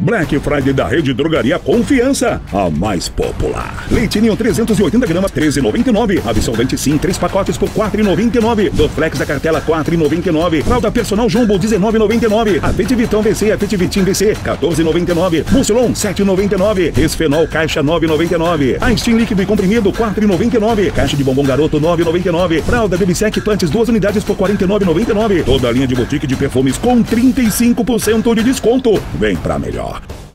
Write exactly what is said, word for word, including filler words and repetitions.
Black Friday da Rede Drogaria Confiança, a mais popular. Leitinho trezentos e oitenta gramas, treze reais e noventa e nove centavos. Absolvente Sim, três pacotes por quatro reais e noventa e nove centavos. Do Flex da Cartela, quatro reais e noventa e nove centavos. Fralda Personal Jumbo, dezenove reais e noventa e nove centavos. Avete Vitão V C, Avete Vitim V C, quatorze reais e noventa e nove centavos. Mucilon, sete reais e noventa e nove centavos. Resfenol Caixa, nove reais e noventa e nove centavos. Aistin líquido e comprimido, quatro reais e noventa e nove centavos. Caixa de bombom Garoto, nove reais e noventa e nove centavos. Fralda Babysec Punch, duas unidades por quarenta e nove reais e noventa e nove centavos. Toda a linha de boutique de perfumes com trinta e cinco por cento de desconto. Vem pra melhor.